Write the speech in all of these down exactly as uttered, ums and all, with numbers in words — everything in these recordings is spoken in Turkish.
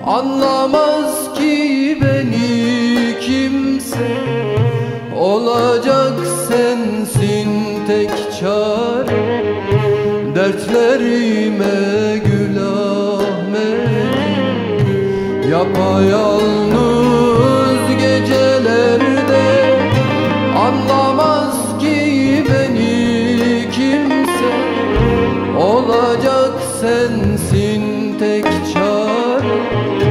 Anlamaz ki beni kimse, olacak sensin tek çare. Dertlerime gül Ahmet'im, yapayalnız gecelerde. Anlamaz ki beni kimse, olacak sensin tek çare.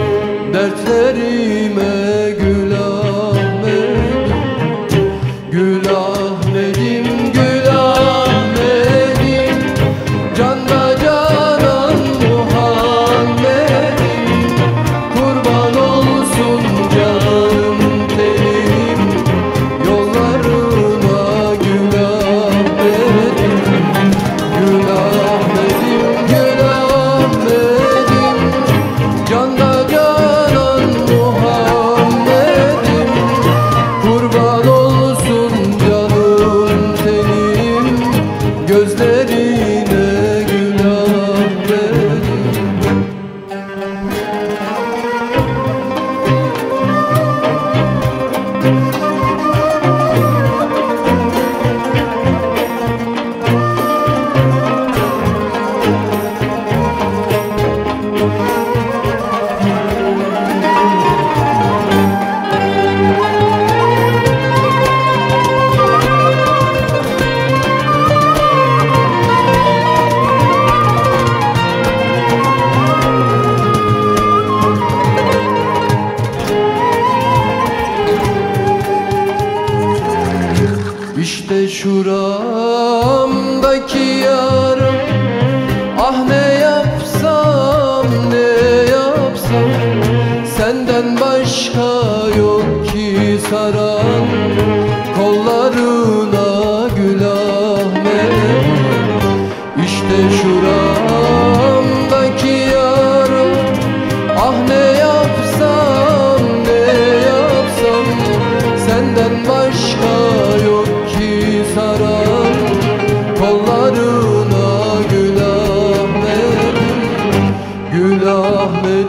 Dertlerime gül Ahmet'im, gül Ahmet'im, gül Ahmet'im, canda canan Muhammed'im. Kurban olsun canım tenim, yollarına gül Ahmet'im, gül Ahmet'im, gül Ahmet'im, canda canan Muhammed'im. Kurban olsun canım tenim, gözlerine gül Ahmet'im. İşte şuramdaki yarım, ah ne yapsam ne yapsam. Senden başka yok ki saran, kollarına gül Ahmet'im. İşte şuramdaki yarım, ah ne yapsam ne yapsam. Senden başka yok saran, kollarına gül Ahmet'im, gül Ahmet'im.